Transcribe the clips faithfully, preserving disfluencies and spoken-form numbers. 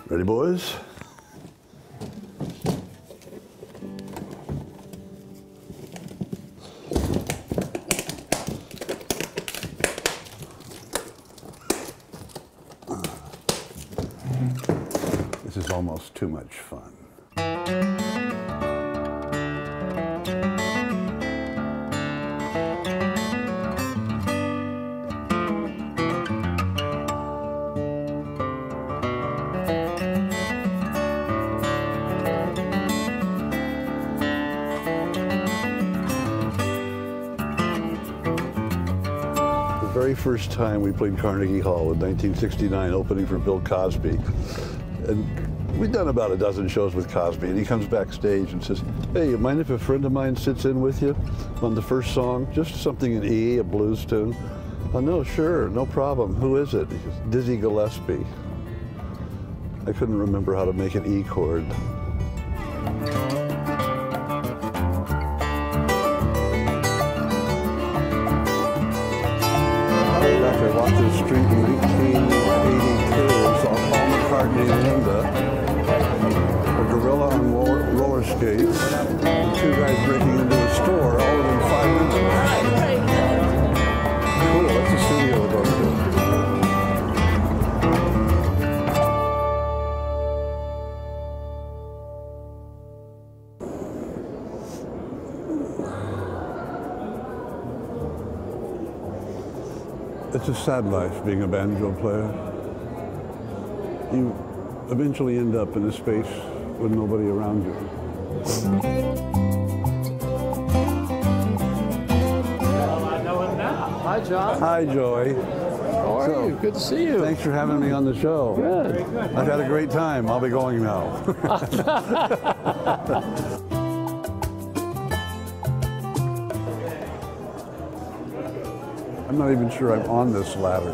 Ready, boys? This is almost too much fun. The very first time we played Carnegie Hall in nineteen sixty-nine, opening for Bill Cosby. And we'd done about a dozen shows with Cosby, and he comes backstage and says, "Hey, you mind if a friend of mine sits in with you on the first song? Just something in E, a blues tune." "Oh, no, sure, no problem. Who is it?" He goes, "Dizzy Gillespie." I couldn't remember how to make an E chord. I walked the street in nineteen eighty-two and saw Paul McCartney and Linda, a gorilla on roller, roller skates, and two guys breaking into a store all within five minutes. Cool, that's the studio we're going to. It's a sad life being a banjo player. You eventually end up in a space with nobody around you. Well, I know him now. Hi, John. Hi, Joey. How are So, you? Good to see you. Thanks for having me on the show. Good. I've had a great time. I'll be going now. I'm not even sure I'm on this ladder.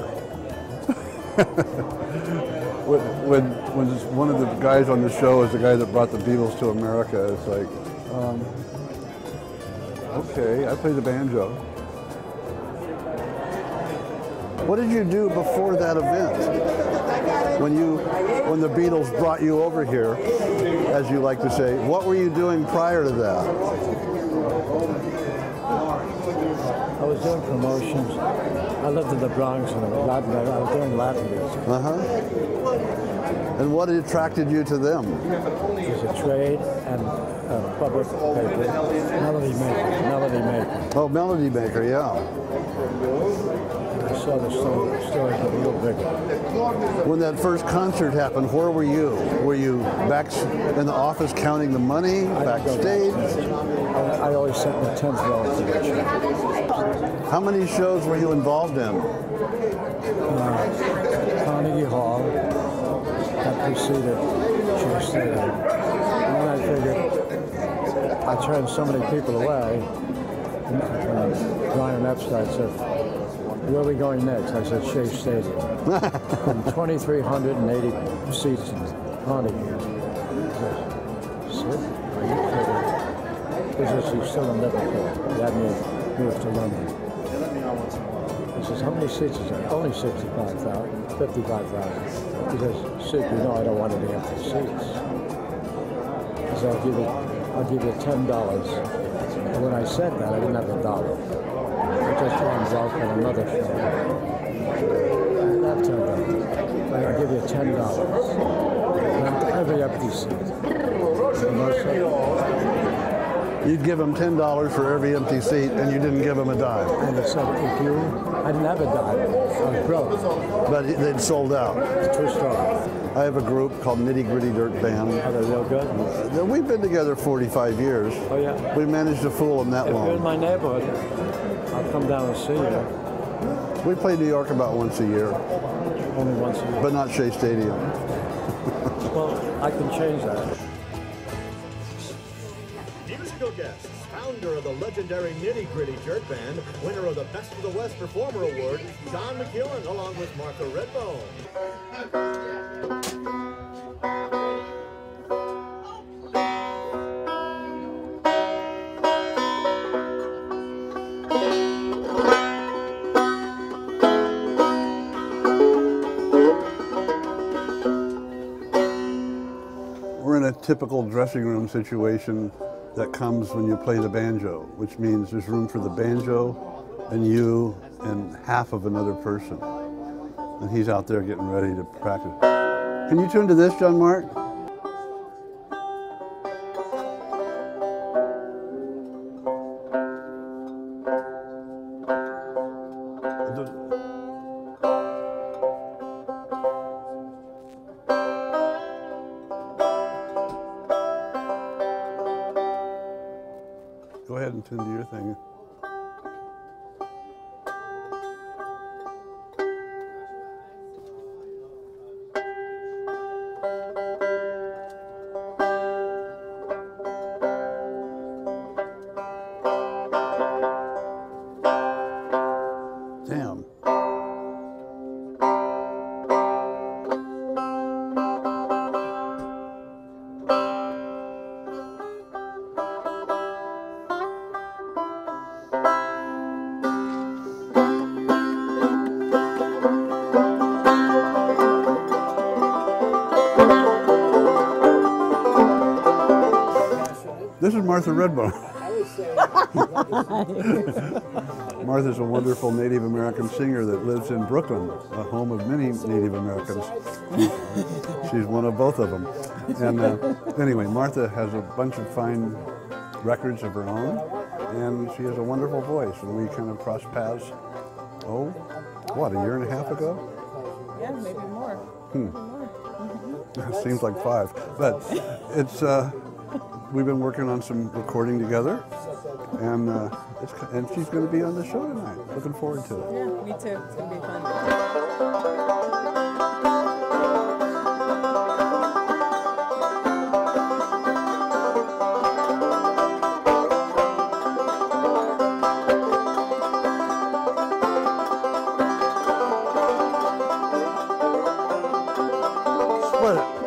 when, when, when one of the guys on the show is the guy that brought the Beatles to America, it's like, um, okay, I play the banjo. What did you do before that event? When you, when the Beatles brought you over here, as you like to say, what were you doing prior to that? I was doing promotions. I lived in the Bronx and Latin, I was doing Latin music. Uh-huh. And what attracted you to them? It was a trade and a public paper. Melody Maker. Melody Maker. Oh, Melody Maker, yeah. I saw the story, story get a little bigger. When that first concert happened, where were you? Were you back in the office counting the money, backstage? I, I always sent the tenth row to the show. How many shows were you involved in? Uh, Carnegie Hall, that preceded Shea Stadium. And then I figured, I turned so many people away, and Brian Epstein said, "Where are we going next?" I said, Shea Stadium. And twenty-three hundred eighty seats in Carnegie. He said, "Sid, are you kidding?" He says, "He's still in Liverpool. He hadn't moved to London." He says, "How many seats is there?" "Only sixty-five thousand, fifty-five thousand. He says, "Sid, you know I don't want any empty seats." He said, I'll give you, I'll give you ten dollars. And when I said that, I didn't have a dollar. I just got involved in another show. Not ten dollars. I'll give you ten dollars. Every empty seat. You'd give him ten dollars for every empty seat, and you didn't give him a dime. And he said, if you, I didn't have a dime. I was broke. But they'd sold out. It's true story. I have a group called Nitty Gritty Dirt Band. Are they real good? Uh, We've been together forty-five years. Oh, yeah? We managed to fool them that If long. you're in my neighborhood, I'll come down and see you. We play New York about once a year, Only once a year. but not Shea Stadium. Well, I can change that. Musical guests, founder of the legendary Nitty Gritty Dirt Band, winner of the Best of the West Performer Award, John McEuen, along with Martha Redbone. typical dressing room situation that comes when you play the banjo, which means there's room for the banjo and you and half of another person. And he's out there getting ready to practice. Can you tune to this, John Mark? Go ahead and tune to your thing. Damn. This is Martha Redbone. Martha's a wonderful Native American singer that lives in Brooklyn, a home of many Native Americans. She's one of both of them. And uh, anyway, Martha has a bunch of fine records of her own, and she has a wonderful voice, and we kind of crossed paths, oh, what, a year and a half ago? Yeah, maybe more. Hmm. Maybe more. Mm-hmm. It seems like five, but it's, uh, we've been working on some recording together, and uh, it's, and she's going to be on the show tonight. Looking forward to it. Yeah, me too. It's going to be fun. Split it.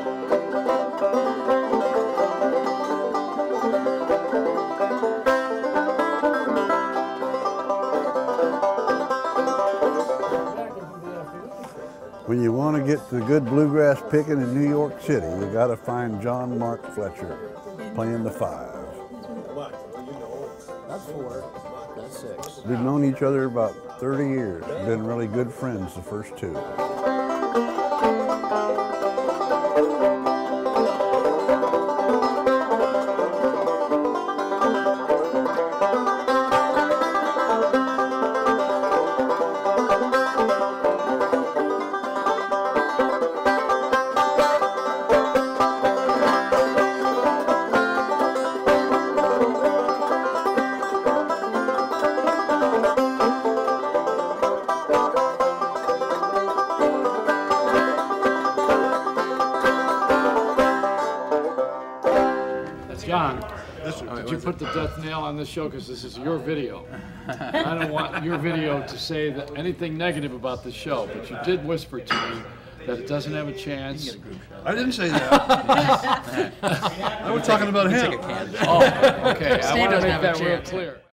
When you want to get the good bluegrass picking in New York City, you got to find John Mark Fletcher playing the five. That's four. That's six. We've known each other about thirty years. Been really good friends the first two. John, did you put the death nail on this show because this is your video? I don't want your video to say that anything negative about the show, but you did whisper to me that it doesn't have a chance. I didn't say that. I was talking about him. Oh, okay. I want to make that real clear.